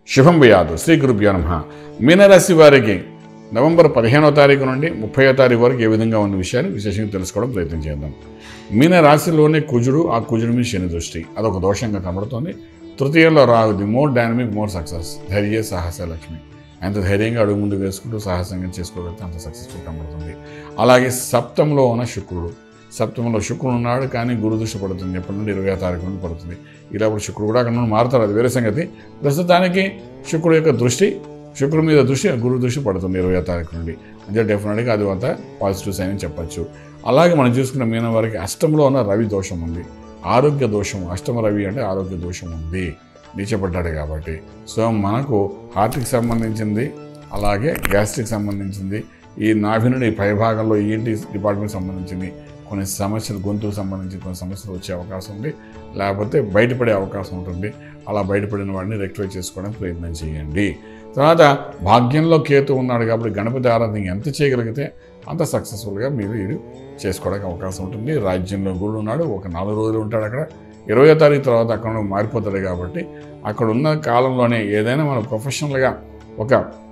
శుభం భయాదు. శ్రీ గురుభ్యో నమః. మీనరాశి వారికి నవంబర్ 15వ తారీఖు నుండి 30వ తారీఖు వరకు ఏ విధంగా ఉన్న విషయాన్ని విశేషంగా తెలుసుకోవడం ప్రయత్నం చేద్దాం. మీనరాశిలోనే కుజుడు, ఆ కుజుడు మీద శని దృష్టి, అదొక దోషంగా కనబడుతుంది. తృతీయంలో Rahu, the more dynamic, more success, ధైర్య సాహస లక్ష్మి. ఎంత ధైర్యంగా అడుగు ముందు వేసుకుంటూ సాహసంగా చేసుకోగలిగితే అంత సక్సెస్ఫుల్ కనబడుతుంది. అలాగే సప్తంలో ఉన్న శుక్రుడు, సప్తమంలో శుక్రుడు ఉన్నాడు, కానీ గురు దృష్టి పడుతుంది. ఎప్పటి నుండి 20వ తారీఖు నుండి పడుతుంది. ఇలా శుక్రుడు కూడా అక్కడ నుండి మారుతాడు, అది వేరే సంగతి. ప్రస్తుతానికి శుక్రుడు యొక్క దృష్టి, శుక్రుడి మీద దృష్టి, గురు దృష్టి పడుతుంది 20వ తారీఖు నుండి. అంటే డెఫినెట్గా అది అంతా పాజిటివ్ సైన్ అని చెప్పచ్చు. అలాగే మనం చూసుకున్న మీనం వారికి అష్టంలో ఉన్న రవి దోషం ఉంది, ఆరోగ్య దోషం. అష్టమ రవి అంటే ఆరోగ్య దోషం ఉంది, నీచపడ్డాడు కాబట్టి. సో మనకు హార్ట్కి సంబంధించింది, అలాగే గ్యాస్ట్రిక్ సంబంధించింది, ఈ నాభి నుండి పైభాగంలో ఈఎన్టీ డిపార్ట్మెంట్ సంబంధించింది కొన్ని సమస్యలు, గొంతుకు సంబంధించి కొన్ని సమస్యలు వచ్చే అవకాశం ఉంది, లేకపోతే బయటపడే అవకాశం ఉంటుంది. అలా బయటపడిన వాడిని రెక్టిఫై చేసుకోవడానికి ప్రయత్నం చేయండి. తర్వాత భాగ్యంలో కేతు ఉన్నాడు కాబట్టి గణపతి ఆరాధన ఎంత చేయగలిగితే అంత సక్సెస్ఫుల్గా మీరు ఇది చేసుకోవడానికి అవకాశం ఉంటుంది. రాజ్యంలో గురుడు ఉన్నాడు, ఒక 4 రోజులు ఉంటాడు అక్కడ. 20వ తారీఖు తర్వాత అక్కడ మారిపోతాడు కాబట్టి అక్కడ ఉన్న కాలంలోనే ఏదైనా మనం ప్రొఫెషనల్గా ఒక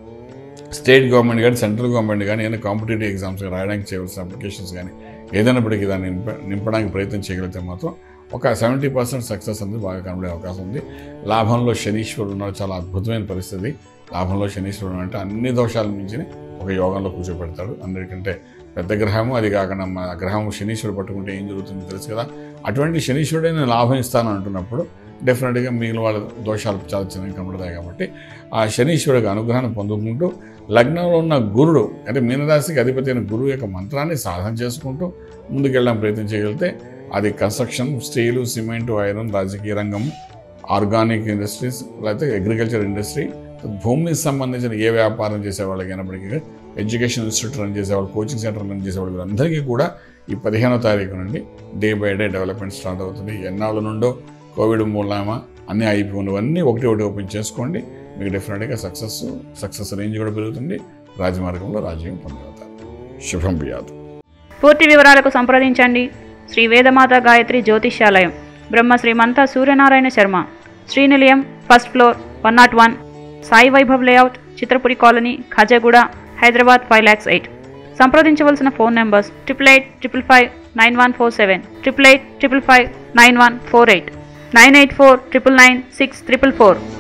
స్టేట్ గవర్నమెంట్ కానీ సెంట్రల్ గవర్నమెంట్ కానీ ఏదైనా కాంపిటేటివ్ ఎగ్జామ్స్ రాయడానికి చేయవలసిన అప్లికేషన్స్ కానీ ఏదైనప్పటికీ దాన్ని నింపడానికి ప్రయత్నం చేయగలిగితే మాత్రం ఒక 70% సక్సెస్ అనేది బాగా కనబడే అవకాశం ఉంది. లాభంలో శనీశ్వరుడు ఉన్నాడు, చాలా అద్భుతమైన పరిస్థితి. లాభంలో శనీశ్వరుడు అంటే అన్ని దోషాల నుంచి ఒక యోగంలో కూర్చోబెడతాడు. అందరికంటే పెద్ద గ్రహము, అది కాకుండా మా గ్రహము శనీశ్వరుడు పట్టుకుంటే ఏం జరుగుతుందో తెలుసు కదా. అటువంటి శనీశ్వరుడే నేను లాభం ఇస్తాను అంటున్నప్పుడు డెఫినెట్గా మిగిలిన వాళ్ళ దోషాలు చాలా చిన్నగా కనబడతాయి. కాబట్టి ఆ శనీశ్వరుడికి అనుగ్రహాన్ని పొందుకుంటూ లగ్నంలో ఉన్న గురుడు అంటే మీనరాశికి అధిపతి అయిన గురువు యొక్క మంత్రాన్ని సాధన చేసుకుంటూ ముందుకెళ్ళడం ప్రయత్నం చేయగలిగితే అది కన్స్ట్రక్షన్, స్టీలు, సిమెంటు, ఐరన్, రాజకీయ రంగము, ఆర్గానిక్ ఇండస్ట్రీస్, లేకపోతే అగ్రికల్చర్ ఇండస్ట్రీ, భూమికి సంబంధించిన ఏ వ్యాపారం చేసేవాళ్ళకి అయినప్పటికీ, ఎడ్యుకేషన్ ఇన్స్టిట్యూట్ రన్ చేసేవాళ్ళు, కోచింగ్ సెంటర్ రన్ చేసేవాళ్ళు, అందరికీ కూడా ఈ 15వ తారీఖు నుండి day by day development start అవుతుంది. ఎన్నాళ్ళ నుండో కోవిడ్ మూలమా అన్నీ అయిపోయినవన్నీ ఒకటి ఓపెన్ చేసుకోండి. మీకు డెఫినెట్గా సక్సెస్ రేంజ్ కూడా పెరుగుతుంది. రాజమార్గంలో రాజ్యం పొందగలుగుతారు. శుభం బియాదు. పూర్తి వివరాలకు సంప్రదించండి Shri Vedamata Gayatri Jyotishyalayam, Brahma Srimantha Suryanarayana Sharma, Srinilayam, first floor, 101, Sai Vaibhav layout, Chitrapuri colony, Khajaguda, Hyderabad 5,08,000. సంప్రదించవలసిన ఫోన్ నెంబర్స్ 8885559147, 8855559148, 984999644.